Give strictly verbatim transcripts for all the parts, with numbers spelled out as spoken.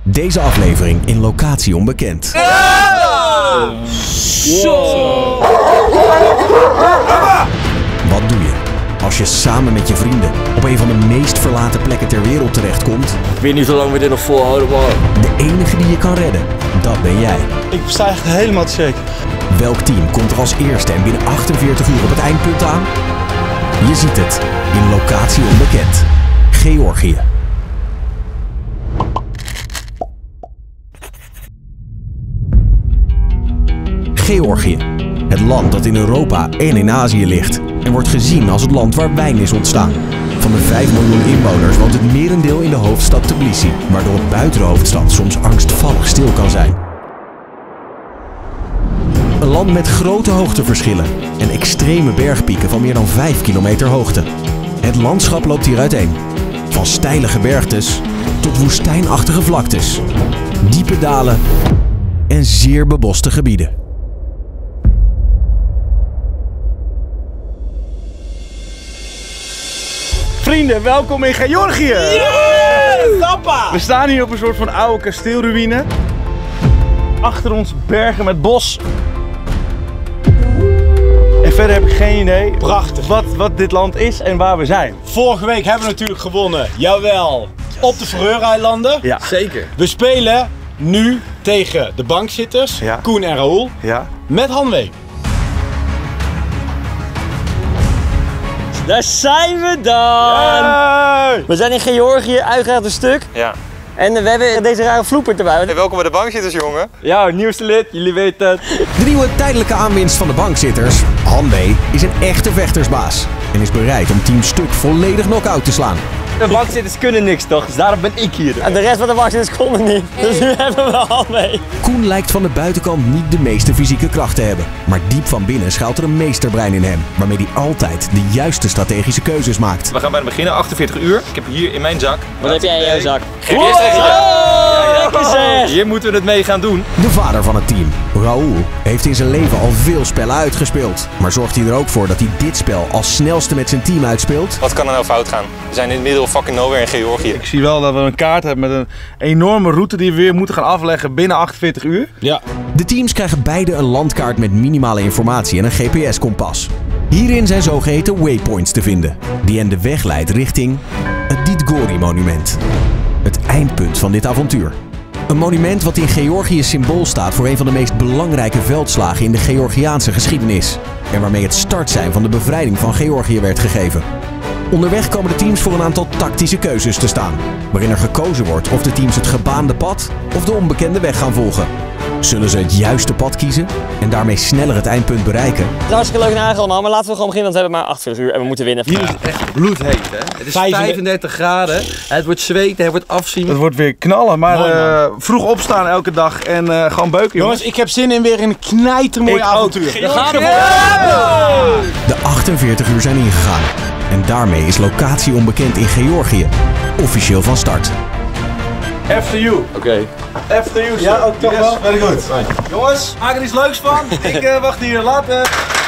Deze aflevering in locatie onbekend. Ja! Zo! Wat doe je als je samen met je vrienden op een van de meest verlaten plekken ter wereld terechtkomt? Ik weet niet hoe lang we dit nog volhouden, man. De enige die je kan redden, dat ben jij. Ik sta echt helemaal te shake. Welk team komt er als eerste en binnen achtenveertig uur op het eindpunt aan? Je ziet het in locatie onbekend. Georgië. Georgië. Het land dat in Europa en in Azië ligt en wordt gezien als het land waar wijn is ontstaan. Van de vijf miljoen inwoners woont het merendeel in de hoofdstad Tbilisi, waardoor het buiten de hoofdstad soms angstvallig stil kan zijn. Een land met grote hoogteverschillen en extreme bergpieken van meer dan vijf kilometer hoogte. Het landschap loopt hier uiteen. Van steile gebergtes tot woestijnachtige vlaktes. Diepe dalen en zeer beboste gebieden. Vrienden, welkom in Georgië! Yeah! We staan hier op een soort van oude kasteelruïne. Achter ons bergen met bos. En verder heb ik geen idee Prachtig. Wat, wat dit land is en waar we zijn. Vorige week hebben we natuurlijk gewonnen, jawel, op de Faroe-eilanden. Ja. Zeker. We spelen nu tegen de bankzitters, Ja. Koen en Raoul, Ja. met Hanwee. Daar zijn we dan! Hey! We zijn in Georgië, uiteraard een stuk. Ja. En we hebben deze rare vloeper erbij. Hey, welkom bij de bankzitters, jongen. Ja, nieuwste lid, jullie weten het. De nieuwe tijdelijke aanwinst van de bankzitters, Hanwee, is een echte vechtersbaas en is bereid om Team Stuk volledig knock-out te slaan. De bankzitters kunnen niks toch, dus daarom ben ik hier. En de rest van de bankzitters konden niet, dus nu hebben we al mee. Koen lijkt van de buitenkant niet de meeste fysieke kracht te hebben, maar diep van binnen schuilt er een meesterbrein in hem, waarmee hij altijd de juiste strategische keuzes maakt. We gaan bijna beginnen, achtenveertig uur. Ik heb hier in mijn zak. Wat heb jij in jouw zak? G P S-trekkertje. Lekker zeg! Hier moeten we het mee gaan doen. De vader van het team, Raoul, heeft in zijn leven al veel spellen uitgespeeld, maar zorgt hij er ook voor dat hij dit spel als snelste met zijn team uitspeelt? Wat kan er nou fout gaan? We zijn in het middle of fucking nowhere in Georgië. Ik zie wel dat we een kaart hebben met een enorme route die we weer moeten gaan afleggen binnen achtenveertig uur. Ja. De teams krijgen beide een landkaart met minimale informatie en een G P S-kompas. Hierin zijn zogeheten waypoints te vinden, die hen de weg leidt richting het Didgori-monument. Het eindpunt van dit avontuur. Een monument wat in Georgië symbool staat voor een van de meest belangrijke veldslagen in de Georgiaanse geschiedenis. En waarmee het startsein van de bevrijding van Georgië werd gegeven. Onderweg komen de teams voor een aantal tactische keuzes te staan, waarin er gekozen wordt of de teams het gebaande pad of de onbekende weg gaan volgen. Zullen ze het juiste pad kiezen en daarmee sneller het eindpunt bereiken? Het is hartstikke leuk en aardig allemaal, maar laten we gewoon beginnen, want we hebben maar achtenveertig uur en we moeten winnen. Hier is het echt bloedheet, hè? Het is vijfendertig graden, het wordt zweten, het wordt afzien. Het wordt weer knallen, maar Mooi, uh, vroeg opstaan elke dag en uh, gewoon beuken, jongens. Jongens, ik heb zin in weer een knijtermooi Ik ook. avontuur. Daar gaan we De achtenveertig uur zijn ingegaan en daarmee is locatie onbekend in Georgië officieel van start. After you. Oké. Okay. After you, Ja, ook toch wel? Very good. Jongens, maak er iets leuks van. Ik uh, wacht hier, later.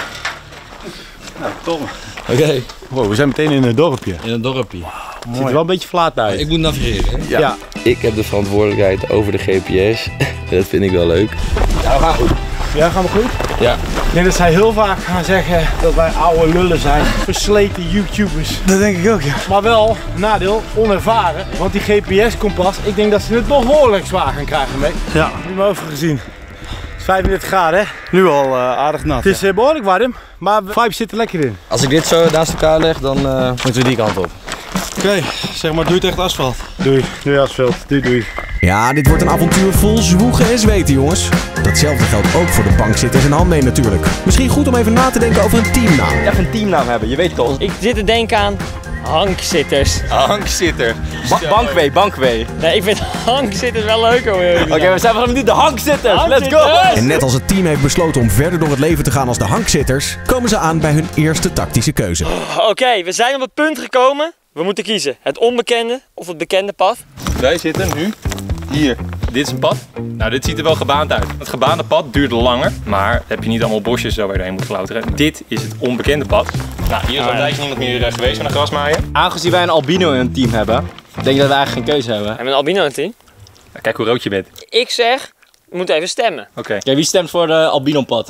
Nou, top. Oké, okay. Wow, we zijn meteen in het dorpje. In een dorpje. Mooi. Ziet er wel een beetje flat uit. Ik moet navigeren, hè? Ja. ja. Ik heb de verantwoordelijkheid over de G P S. Dat vind ik wel leuk. Ja, we gaan goed. Ja, gaan we goed? Ja. Ik denk dat zij heel vaak gaan zeggen dat wij oude lullen zijn. Versleten YouTubers. Dat denk ik ook, ja. Maar wel, nadeel, onervaren. Want die G P S-kompas, ik denk dat ze het behoorlijk zwaar gaan krijgen mee. Ja. Niet meer over gezien. Het is vijfendertig graden, hè? Nu al uh, aardig nat. Het is uh, behoorlijk warm, maar de vibe zit er lekker in. Als ik dit zo naast elkaar leg, dan uh, moeten we die kant op. Oké, okay, zeg maar, doe het echt asfalt. Doei, doei asfalt, doei doei. Ja, dit wordt een avontuur vol zwoegen en zweten, jongens. Datzelfde geldt ook voor de bankzitters en Hanwee natuurlijk. Misschien goed om even na te denken over een teamnaam. Even een teamnaam hebben, je weet het toch? Ik zit te denken aan Hankzitters. Hankzitter. Ba bankwee, bankwee. Nee, ik vind Hankzitters wel leuker hoor. Oké, okay, we zijn vanaf nu de Hankzitters. Let's go! En net als het team heeft besloten om verder door het leven te gaan als de Hankzitters, komen ze aan bij hun eerste tactische keuze. Oké, okay, we zijn op het punt gekomen. We moeten kiezen. Het onbekende of het bekende pad. Wij zitten nu hier. Dit is een pad. Nou, dit ziet er wel gebaand uit. Het gebaande pad duurt langer, maar heb je niet allemaal bosjes zo waar je doorheen moet klauteren. Dit is het onbekende pad. Nou, hier is al een tijdje niemand meer geweest van een grasmaaier. Aangezien wij een albino in een team hebben, denk ik dat we eigenlijk geen keuze hebben. Hebben we een albino in het team? Kijk hoe rood je bent. Ik zeg, we moeten even stemmen. Oké. Okay. Okay, wie stemt voor de albino-pad?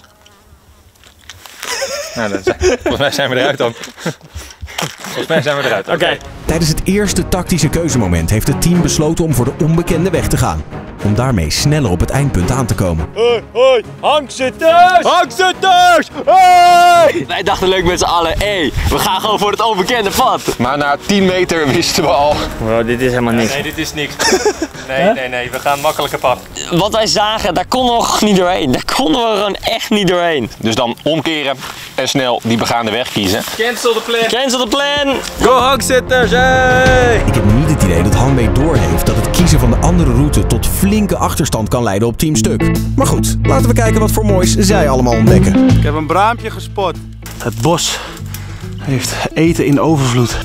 Nou, dat zijn, volgens mij zijn we eruit dan. Volgens mij zijn we eruit. Oké. Okay. Okay. Tijdens het eerste tactische keuzemoment heeft het team besloten om voor de onbekende weg te gaan. Om daarmee sneller op het eindpunt aan te komen. Hoi, hoi, hangzitters! Hangzitters! Hoi! Wij dachten leuk met z'n allen, hé, hey, we gaan gewoon voor het onbekende pad. Maar na tien meter wisten we al. Wow, dit is helemaal niks. Nee, nee, dit is niks. Nee, nee, nee, we gaan makkelijker pad. Wat wij zagen, daar konden we gewoon niet doorheen. Daar konden we gewoon echt niet doorheen. Dus dan omkeren en snel die begaande weg kiezen. Cancel the plan. Cancel the plan. Go hangzitters, hey! Ik heb niet het idee dat Hanwee doorheeft dat het kiezen van de andere route tot flinke achterstand kan leiden op Team Stuk. Maar goed, laten we kijken wat voor moois zij allemaal ontdekken. Ik heb een braampje gespot. Het bos heeft eten in overvloed.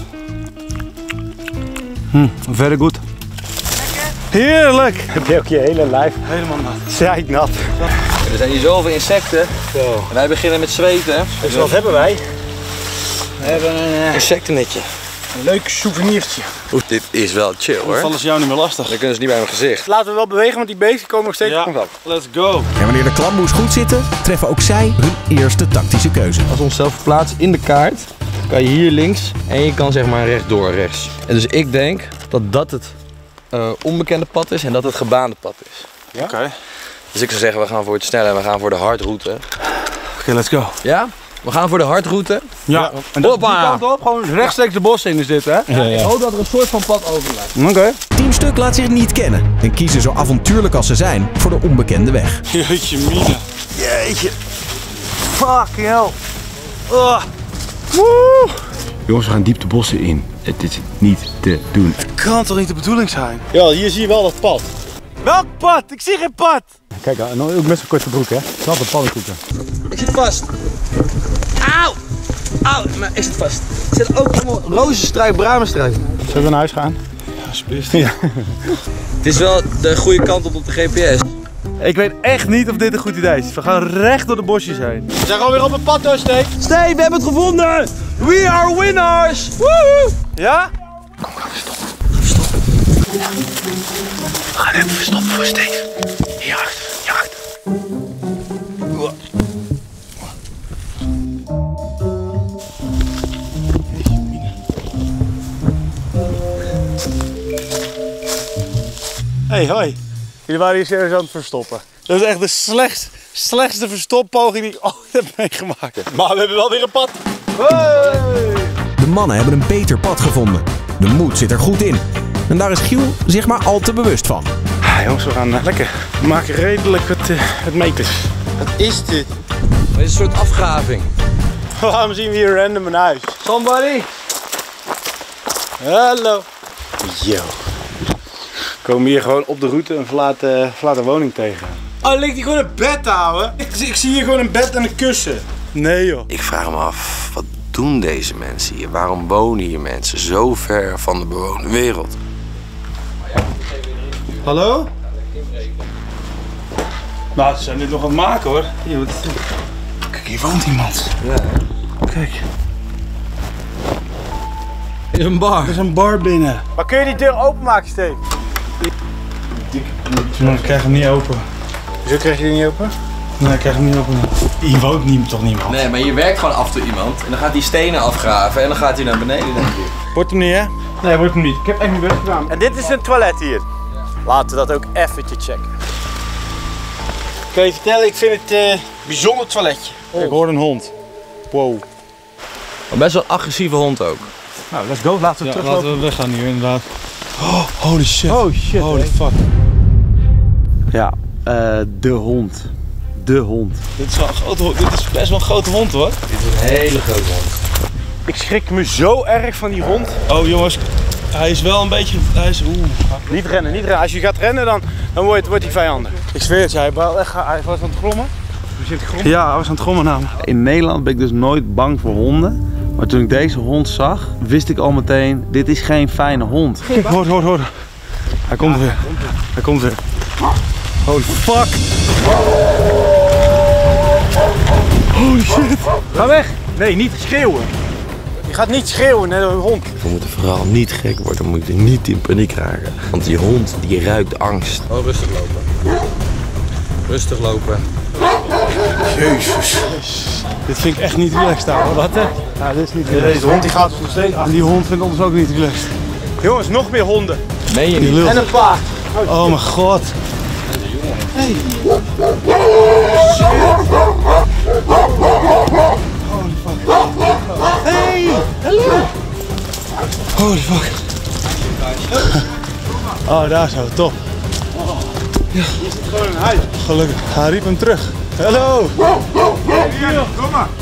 Hm, very good. Heerlijk! Heb je ook je hele lijf helemaal nat? Zeiknat. Er zijn hier zoveel insecten. Zo. En wij beginnen met zweten. Dus wat hebben wij? We hebben een uh, insectennetje. Een leuk souvenirtje. Oeh, dit is wel chill hoor. Dan vallen ze jou niet meer lastig. Dan kunnen ze niet bij mijn gezicht. Laten we wel bewegen, want die beesten komen nog steeds op. Let's go. En wanneer de klamboes goed zitten, treffen ook zij hun eerste tactische keuze. Als we onszelf verplaatsen in de kaart, kan je hier links en je kan zeg maar rechtdoor rechts. En dus ik denk dat dat het uh, onbekende pad is en dat het gebaande pad is. Ja? Oké. Okay. Dus ik zou zeggen, we gaan voor het snelle en we gaan voor de hardroute. Oké, okay, let's go. Ja? We gaan voor de hardroute. Ja. ja. En dat die kant op, gewoon rechtstreeks de bossen in zitten, hè? Ja, ja. Ik hoop dat er een soort van pad overblijft. Oké. Okay. Team Stuk laat zich niet kennen en kiezen zo avontuurlijk als ze zijn voor de onbekende weg. Jeetje mina. Jeetje. Fucking hell. Oh. Woe. Jongens, we gaan diep de bossen in. Het is niet te doen. Het kan toch niet de bedoeling zijn? Ja, hier zie je wel dat pad. Welk pad? Ik zie geen pad. Kijk, ook met zo'n korte broek, hè? Het is altijd pannenkoeken. Ik zit vast. Auw! Auw, maar ik zit vast. Er zitten ook allemaal rozenstruik, bramenstruik. Zullen we naar huis gaan? Ja, alsjeblieft. Ja. Het is wel de goede kant op op de G P S. Ik weet echt niet of dit een goed idee is. We gaan recht door de bosjes heen. We zijn gewoon weer op het pad hoor, Steve. Steve, we hebben het gevonden! We are winners! Woehoe! Ja? Kom, gaan we stoppen. Gaan we stoppen. We gaan even verstoppen voor Steve. Jacht, jacht. Hey, hoi. Jullie waren hier serieus aan het verstoppen. Dat is echt de slechtste, slechtste verstoppoging die ik ooit heb meegemaakt. Maar we hebben wel weer een pad. Hey! De mannen hebben een beter pad gevonden. De moed zit er goed in. En daar is Giel zich maar al te bewust van. Ah, jongens, we gaan uh, lekker. We maken redelijk het, uh, het meters. Wat is dit? Dit is een soort afgraving. Waarom zien we hier random een huis? Somebody! Hallo. Yo. We komen hier gewoon op de route een verlaten, verlaten woning tegen. Oh, ligt hier gewoon een bed, ouwe? Ik, ik zie hier gewoon een bed en een kussen. Nee joh. Ik vraag me af, wat doen deze mensen hier? Waarom wonen hier mensen zo ver van de bewoonde wereld? Hallo? Nou, ze zijn dit nog aan het maken hoor. Hier, wat is dit? Kijk, hier woont iemand. Ja. Kijk. Er is een bar. Er is een bar binnen. Maar kun je die deur openmaken, Steve? Ik krijg hem niet open. Hoezo krijg je die niet open? Nee, ik krijg hem niet open. Hier woont niet, toch niemand? Nee, maar hier werkt gewoon af en toe iemand. En dan gaat hij stenen afgraven en dan gaat hij naar beneden, denk ik. Wordt hem niet, hè? Nee, wordt hem niet. Ik heb echt mijn best gedaan. En dit is een toilet hier. Laten we dat ook eventjes checken. Ik kan je vertellen, ik vind het een uh, bijzonder toiletje. Oh. Ik hoor een hond. Wow. Maar best wel een agressieve hond ook. Nou, let's go. Laten we ja, teruglopen. Laten we weggaan hier, inderdaad. Oh, holy shit. Oh shit. Holy hey. fuck. Ja, uh, de hond. De hond. Dit is, wel een grote, dit is best wel een grote hond hoor. Dit is een hele grote hond. Ik schrik me zo erg van die hond. Oh jongens, hij is wel een beetje... Hij is, oeh. Niet rennen, niet rennen. Als je gaat rennen, dan, dan wordt, wordt hij vijandig. Ik zweer het je, hij, hij was aan het grommen. Ja, hij was aan het grommen namelijk. In Nederland ben ik dus nooit bang voor honden. Maar toen ik deze hond zag, wist ik al meteen, dit is geen fijne hond. Kijk, hoor, hoor, hoor. Hij komt weer. Hij komt weer. Holy fuck. Holy shit. Ga weg. Nee, niet schreeuwen. Je gaat niet schreeuwen, net een hond. We moeten vooral niet gek worden, we moeten niet in paniek raken. Want die hond die ruikt angst. Oh, rustig lopen. Rustig lopen. Jezus. Dit vind ik echt niet relaxed hoor. Wat hè? Ja, dit is niet relaxed. Deze hond die gaat nog steeds. En die hond vindt ons ook niet relaxed. Jongens, nog meer honden. Meen je niet? En een paard. Oh mijn god. Hey. Holy fuck. Hey, hallo. Holy fuck. Oh, daar zo, top. Ja. Hier zit gewoon een huis. Gelukkig. Hij riep hem terug. Hallo. Kom maar.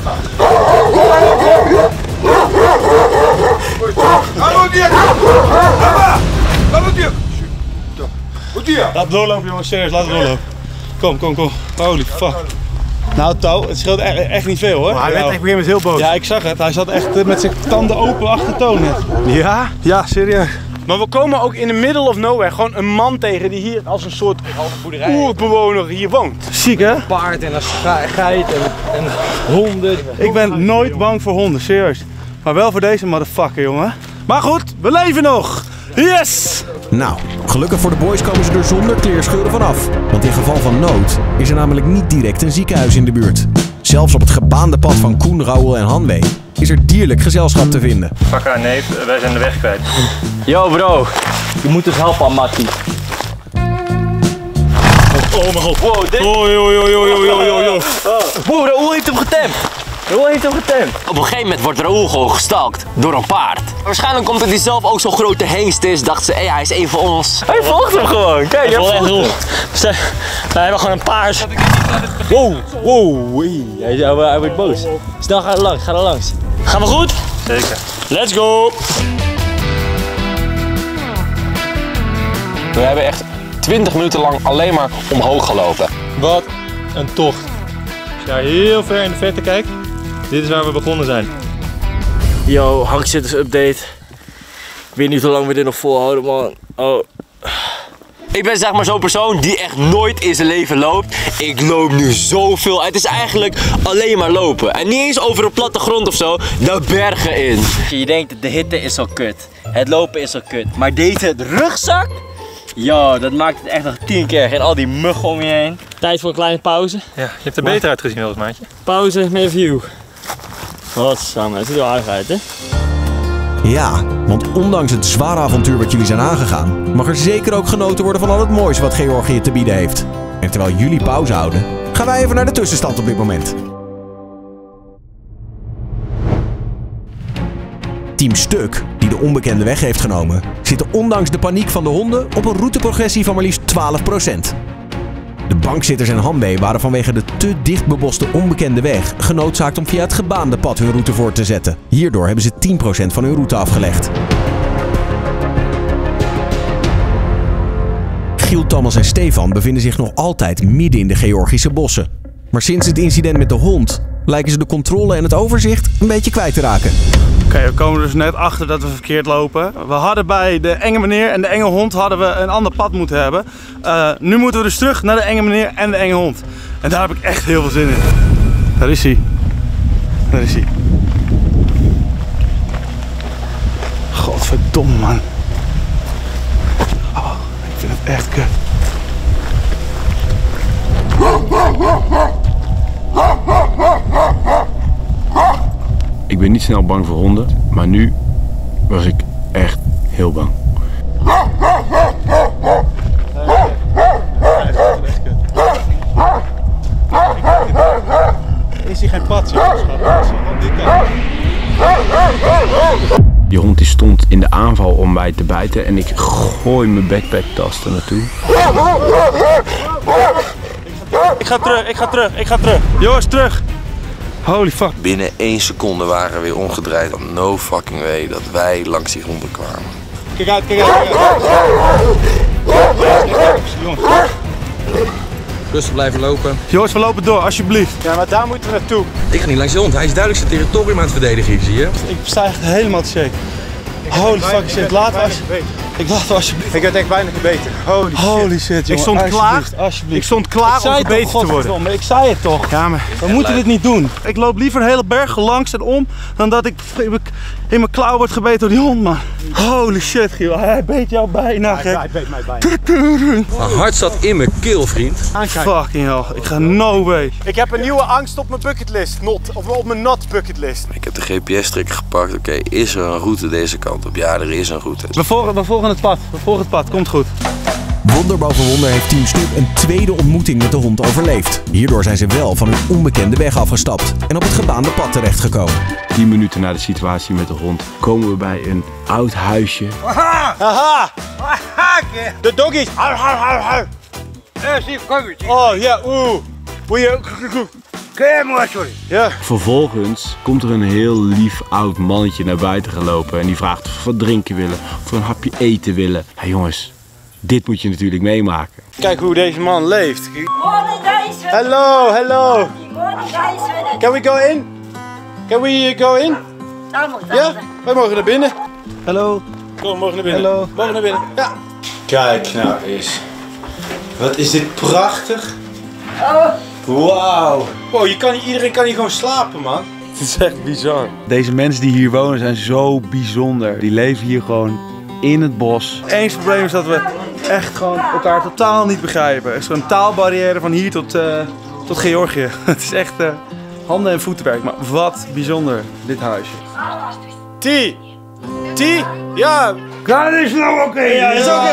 Hallo, Dirk. Hallo, Dirk. Laat doorlopen jongens, serieus, laat het doorlopen. Kom, kom, kom. Holy fuck. Nou touw, het scheelt echt, echt niet veel hoor. Maar hij werd echt op een gegeven moment heel boos. Ja, ik zag het. Hij zat echt met zijn tanden open achter Toon net. Ja? Ja, serieus. Maar we komen ook in the middle of nowhere gewoon een man tegen die hier als een soort oerbewoner hier woont. Ziek hè? Een paard en een geit en, en honden. Ik ben nooit bang voor honden, serieus. Maar wel voor deze motherfucker jongen. Maar goed, we leven nog! Yes! Nou, gelukkig voor de boys komen ze er zonder kleerscheuren vanaf. Want in geval van nood is er namelijk niet direct een ziekenhuis in de buurt. Zelfs op het gebaande pad van Koen, Raoul en Hanwee is er dierlijk gezelschap te vinden. Fakka en neef, wij zijn de weg kwijt. Yo bro, je moet dus helpen aan Mattie. Oh mijn god. Wow, dit... Oh, yo, yo, yo, yo, yo, yo, yo. Wow, Raoul heeft hem getemd. Raoul heeft hem getemd. Op een gegeven moment wordt Raoul gewoon gestalkt door een paard. Waarschijnlijk omdat hij zelf ook zo'n grote hengst is, dacht ze, hé, hey, hij is een van ons. Hij volgt hem gewoon. Kijk, hij volgt hem. We hebben gewoon een paard. Wow, wow, hij, hij wordt boos. Snel, ga er langs, ga er langs. Gaan we goed? Zeker. Let's go! We hebben echt twintig minuten lang alleen maar omhoog gelopen. Wat een tocht. Als je daar heel ver in de verte kijkt, dit is waar we begonnen zijn. Yo, hangzitters update. Ik weet niet hoe lang we dit nog volhouden, man. Oh. Ik ben zeg maar zo'n persoon die echt nooit in zijn leven loopt. Ik loop nu zoveel. Het is eigenlijk alleen maar lopen. En niet eens over een platte grond of zo, de bergen in. Je denkt, de hitte is al kut. Het lopen is al kut. Maar deze rugzak, yo, dat maakt het echt nog tien keer. En al die muggen om je heen. Tijd voor een kleine pauze. Ja, je hebt er beter uitgezien als maatje. Pauze met een view. Wat samen, het ziet er wel aardig uit, hè? Ja, want ondanks het zware avontuur wat jullie zijn aangegaan, mag er zeker ook genoten worden van al het moois wat Georgië te bieden heeft. En terwijl jullie pauze houden, gaan wij even naar de tussenstand op dit moment. Team Stuk, die de onbekende weg heeft genomen, zitten ondanks de paniek van de honden op een routeprogressie van maar liefst twaalf procent. De bankzitters en Hanwee waren vanwege de te dicht beboste onbekende weg genoodzaakt om via het gebaande pad hun route voor te zetten. Hierdoor hebben ze tien procent van hun route afgelegd. Giel, Thomas en Stefan bevinden zich nog altijd midden in de Georgische bossen. Maar sinds het incident met de hond lijken ze de controle en het overzicht een beetje kwijt te raken. Oké, okay, we komen dus net achter dat we verkeerd lopen. We hadden bij de enge meneer en de enge hond hadden we een ander pad moeten hebben. Uh, nu moeten we dus terug naar de enge meneer en de enge hond. En daar heb ik echt heel veel zin in. Daar is hij. Daar is hij. Godverdomme man. Oh, ik vind het echt kut. Ik ben niet snel bang voor honden, maar nu was ik echt heel bang. Is hier geen pad, jongens? Die hond die stond in de aanval om mij te bijten en ik gooi mijn backpacktas er naartoe. Ik ga terug, ik ga terug, ik ga terug. Jongens, terug! Holy fuck. Binnen één seconde waren we weer omgedraaid. No fucking way dat wij langs die honden kwamen. Kijk uit, kijk uit, kijk uit. Jongens. Rustig blijven lopen. Jongens, we lopen door, alsjeblieft. Ja, maar daar moeten we naartoe. Ik ga niet langs de hond. Hij is duidelijk zijn territorium aan het verdedigen, zie je? Ik sta echt helemaal te shake. Holy fuck shit, laten we, Ik wacht alsjeblieft. Ik werd echt bijna gebeten. Holy, Holy shit, shit jongen. Ik stond klaar. Alsjeblieft. Ik stond klaar om gebeten te worden. Maar ik zei het toch. Ja, maar we moeten dit niet doen. Ik loop liever een hele berg langs en om dan dat ik in mijn klauw word gebeten door die hond, man. Holy shit, Giel. Hij beet jou bijna, gek. Hij beet mij bijna. Mijn hart zat in mijn keel, vriend. Fucking hell. Ik ga no way. Ik heb een nieuwe angst op mijn bucketlist. Not. Of op mijn not bucketlist. Ik heb de G P S-trekker gepakt. Oké, okay, is er een route deze kant op? Ja, er is een route. We volgen, we volgen het pad. We volgen het pad. Komt goed. Wonder boven wonder heeft Team Stuk een tweede ontmoeting met de hond overleefd. Hierdoor zijn ze wel van hun onbekende weg afgestapt en op het gebaande pad terechtgekomen. tien minuten na de situatie met de hond komen we bij een oud huisje. Aha! Aha! De doggies! Oh ja, oeh! Ja. Vervolgens komt er een heel lief oud mannetje naar buiten gelopen en die vraagt of we wat drinken willen, of we een hapje eten willen. Ja jongens, dit moet je natuurlijk meemaken. Kijk hoe deze man leeft. Hallo, hallo. Can we go in? Can we go in? Ja, wij mogen naar binnen. Hallo. Kom, we mogen naar binnen. Hallo. Mogen naar binnen. Ja. Kijk nou eens. Wat is dit prachtig. Wauw. Wow, je kan, iedereen kan hier gewoon slapen, man. Het is echt bizar. Deze mensen die hier wonen zijn zo bijzonder. Die leven hier gewoon in het bos. Het enige probleem is dat we echt gewoon elkaar totaal niet begrijpen. Er is zo'n taalbarrière van hier tot, uh, tot Georgië. Het is echt uh, handen- en voetenwerk. Maar wat bijzonder, dit huisje. T. T. Ja. Dat is nou oké. Ja, is oké.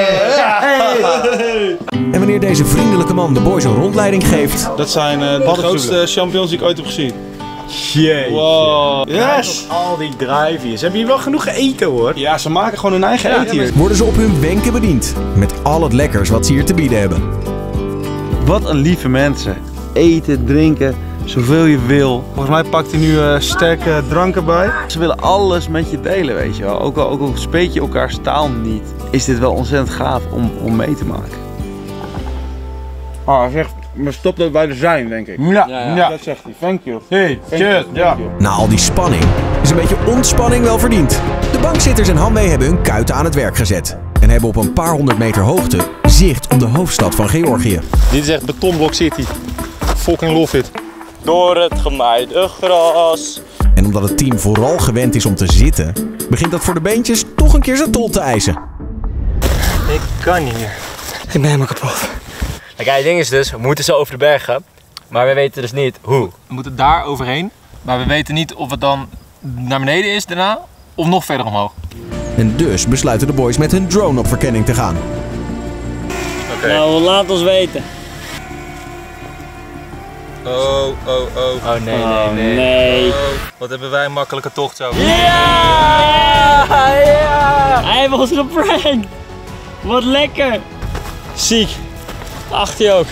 En wanneer deze vriendelijke man de boys een rondleiding geeft... Dat zijn uh, de grootste champignons die ik ooit heb gezien. Jeetje. Wow. Yes. Al die drijfjes. Heb je wel genoeg gegeten, hoor? Ja, ze maken gewoon hun eigen ja, eten hier. Worden ze op hun wenken bediend. Met al het lekkers wat ze hier te bieden hebben. Wat een lieve mensen. Eten, drinken, zoveel je wil. Volgens mij pakt hij nu uh, sterke dranken bij. Ze willen alles met je delen, weet je wel. Ook al, ook al spreek je elkaars taal niet, is dit wel ontzettend gaaf om, om mee te maken. Ah, hij zegt, maar stop dat bij de zijn, denk ik. Ja, ja, ja. ja. Dat zegt hij. Thank you. Hey, cheers. Ja. Na al die spanning is een beetje ontspanning wel verdiend. De bankzitters en Hanwee hebben hun kuiten aan het werk gezet. En hebben op een paar honderd meter hoogte zicht op de hoofdstad van Georgië. Dit is echt betonblok city. Fucking love it. Door het gemaaide gras. En omdat het team vooral gewend is om te zitten, begint dat voor de beentjes toch een keer zijn tol te eisen. Ik kan niet meer. Ik ben helemaal kapot. Kijk, het ding is dus, we moeten zo over de bergen, maar we weten dus niet hoe. We moeten daar overheen, maar we weten niet of het dan naar beneden is daarna of nog verder omhoog. En dus besluiten de boys met hun drone op verkenning te gaan. Okay. Nou, laat ons weten. Oh, oh, oh. Oh nee, nee, nee. nee. Oh, wat hebben wij een makkelijke tocht zo. Ja! Ja! Ja! Hij heeft ons geprankt. Wat lekker. Ziek. Achter je ook.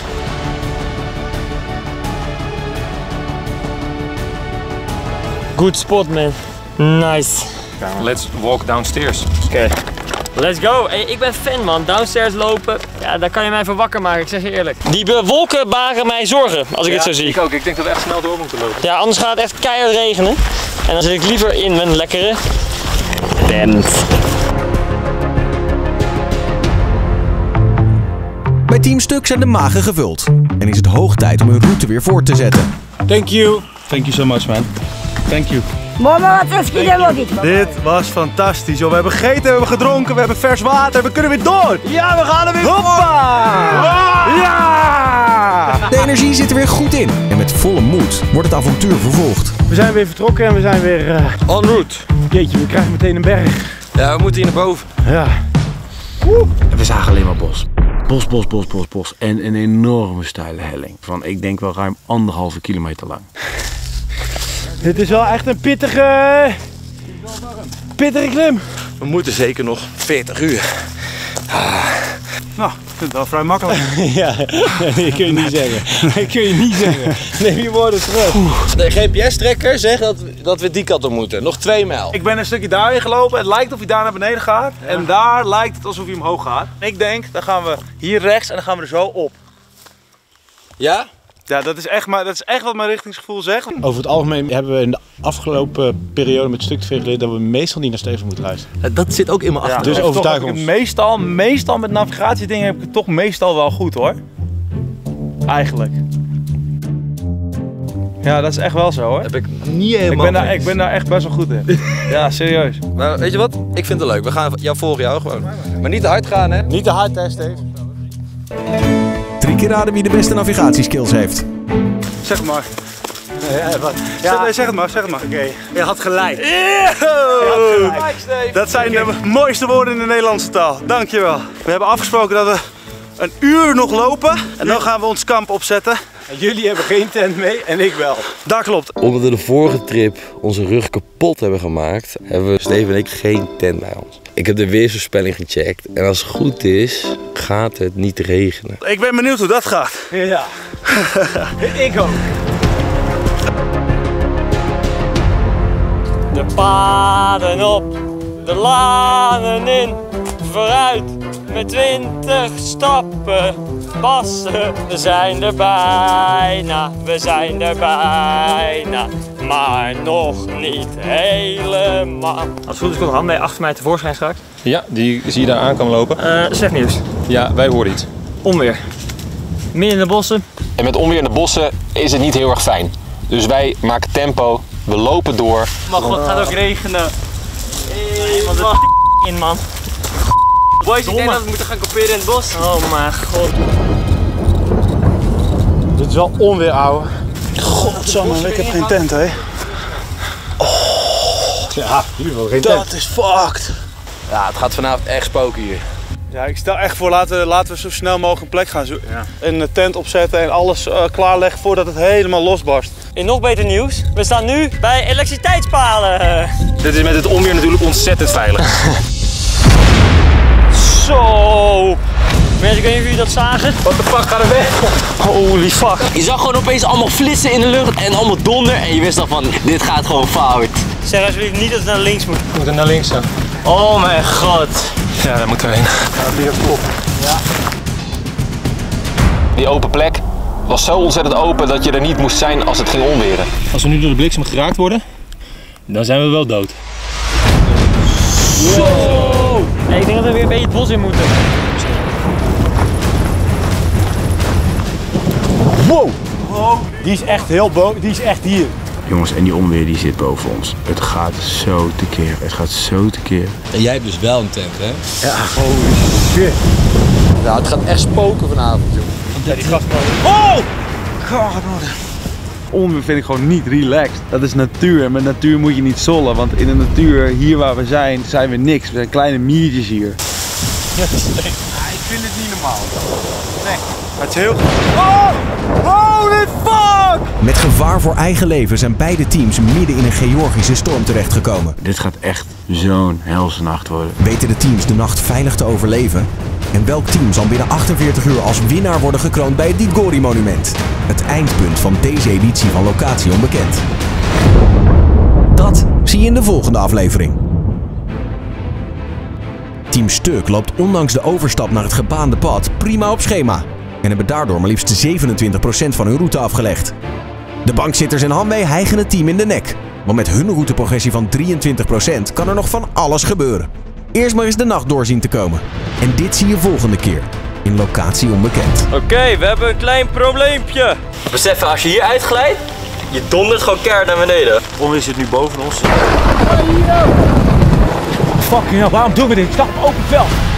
Good spot, man. Nice. Let's walk downstairs. Oké. Okay. Let's go. Hey, ik ben fan, man. Downstairs lopen, ja, daar kan je mij van wakker maken, ik zeg je eerlijk. Die wolken baren mij zorgen, als ik ja, het zo zie. Ik ook. Ik denk dat we echt snel door moeten lopen. Ja, anders gaat het echt keihard regenen. En dan zit ik liever in mijn lekkere tent. Bij Team Stuk zijn de magen gevuld. En is het hoog tijd om hun route weer voort te zetten. Thank you. Thank you so much, man. Thank you. Mama, wat is dit? Dit was fantastisch, joh. We hebben gegeten, we hebben gedronken, we hebben vers water, we kunnen weer door. Ja, we gaan er weer Hoppa! Door. Ja! De energie zit er weer goed in. En met volle moed wordt het avontuur vervolgd. We zijn weer vertrokken en we zijn weer uh, en route. Jeetje, we krijgen meteen een berg. Ja, we moeten hier naar boven. Ja. Woe. En we zagen alleen maar bos. Bos, bos, bos, bos, bos. En een enorme steile helling. Van, ik denk wel ruim anderhalve kilometer lang. Dit is wel echt een pittige, pittige klim. We moeten zeker nog veertig uur. Ah. Nou, ik vind het wel vrij makkelijk. Ja, dat kun je niet zeggen. Dat kun je niet zeggen. Neem je woorden terug. De G P S-trekker zegt dat we, dat we die kant op moeten. Nog twee mijl. Ik ben een stukje daarin gelopen. Het lijkt of hij daar naar beneden gaat. Ja. En daar lijkt het alsof hij omhoog gaat. Ik denk, dan gaan we hier rechts en dan gaan we er zo op. Ja? Ja, dat is, echt, maar, dat is echt wat mijn richtingsgevoel zegt. Over het algemeen hebben we in de afgelopen periode met Stuk T V geleerd dat we meestal niet naar Steven moeten luisteren. Dat zit ook in mijn achter. Dus overtuig ons. Meestal, meestal met navigatiedingen heb ik het toch meestal wel goed hoor. Eigenlijk. Ja, dat is echt wel zo hoor. Heb ik niet helemaal. Ik ben daar, ik ben daar echt best wel goed in. Ja, serieus. Maar weet je wat? Ik vind het leuk. We gaan jou volgen jou gewoon. Maar niet te hard gaan hè? Niet te hard hè, Steve. Drie keer raden wie de beste navigatieskills heeft. Zeg het maar. Ja, wat? Ja. Zeg, zeg het maar, zeg het maar. Oké. Okay. Je had gelijk. Yeah! Je had gelijk, Steve. Dat zijn de mooiste woorden in de Nederlandse taal. Dankjewel. We hebben afgesproken dat we een uur nog lopen en dan gaan we ons kamp opzetten. En jullie hebben geen tent mee en ik wel. Dat klopt. Omdat we de vorige trip onze rug kapot hebben gemaakt, hebben we Steven en ik geen tent bij ons. Ik heb de weersvoorspelling gecheckt en als het goed is, gaat het niet regenen. Ik ben benieuwd hoe dat gaat. Ja. Ik ook. De paden op, de lanen in, vooruit met twintig stappen passen. We zijn er bijna, we zijn er bijna, maar nog niet helemaal. Als het goed is komt Han mee achter mij tevoorschijn straks. Ja, die zie je daar aan komen lopen. Uh, zeg nieuws. Ja, wij horen iets. Onweer. Midden in de bossen. En met onweer in de bossen is het niet heel erg fijn. Dus wij maken tempo, we lopen door. Maar god, het gaat ook regenen. Hey, want het in man. Boys, ik denk dat we moeten gaan kamperen in het bos. Oh mijn god. Dit is wel onweer, ouwe. Godsamme, ik heb geen tent, hè. Oh. Ja, hier wel geen tent. Dat is fucked. Ja, het gaat vanavond echt spoken hier. Ja, ik stel echt voor, laten, laten we zo snel mogelijk een plek gaan zoeken. Ja. Een tent opzetten en alles uh, klaarleggen voordat het helemaal losbarst. In nog beter nieuws, we staan nu bij elektriciteitspalen. Dit is met het onweer natuurlijk ontzettend veilig. Zo! Mensen, ik weet niet of jullie dat zagen. What the fuck, ga er weg! Holy fuck. Je zag gewoon opeens allemaal flitsen in de lucht en allemaal donder en je wist al van, dit gaat gewoon fout. Zeg alsjeblieft niet dat het naar links moet. We moeten naar links gaan. Oh mijn god. Ja, daar moeten we heen. Ja, weer op. Ja. Die open plek was zo ontzettend open dat je er niet moest zijn als het ging onweren. Als we nu door de bliksem geraakt worden, dan zijn we wel dood. Wow. Nee, ik denk dat we weer een beetje het bos in moeten. Wow! Die is echt heel boven, die is echt hier. Jongens, en die onweer die zit boven ons. Het gaat zo tekeer, het gaat zo tekeer. En jij hebt dus wel een tent, hè? Ja. Holy shit. Ja, het gaat echt spoken vanavond, joh. Ja, die gast oh! God, onweer vind ik gewoon niet relaxed. Dat is natuur en met natuur moet je niet zollen. Want in de natuur, hier waar we zijn, zijn we niks. We zijn kleine miertjes hier. Ja, ik vind het niet normaal. Nee. Het is heel... Oh! Holy fuck! Met gevaar voor eigen leven zijn beide teams midden in een Georgische storm terechtgekomen. Dit gaat echt zo'n helse nacht worden. Weten de teams de nacht veilig te overleven? En welk team zal binnen achtenveertig uur als winnaar worden gekroond bij het Didgori Monument? Het eindpunt van deze editie van Locatie Onbekend. Dat zie je in de volgende aflevering. Team Stuk loopt ondanks de overstap naar het gebaande pad prima op schema. En hebben daardoor maar liefst zevenentwintig procent van hun route afgelegd. De bankzitters en Hanwee hijgen het team in de nek. Want met hun routeprogressie van drieëntwintig procent kan er nog van alles gebeuren. Eerst maar eens de nacht doorzien te komen. En dit zie je volgende keer in Locatie Onbekend. Oké, okay, we hebben een klein probleempje. Besef, als je hier uitglijdt, je dondert gewoon keihard naar beneden. Onweer zit nu boven ons. Fucking hell, waarom doen we dit? Ik sta op open veld.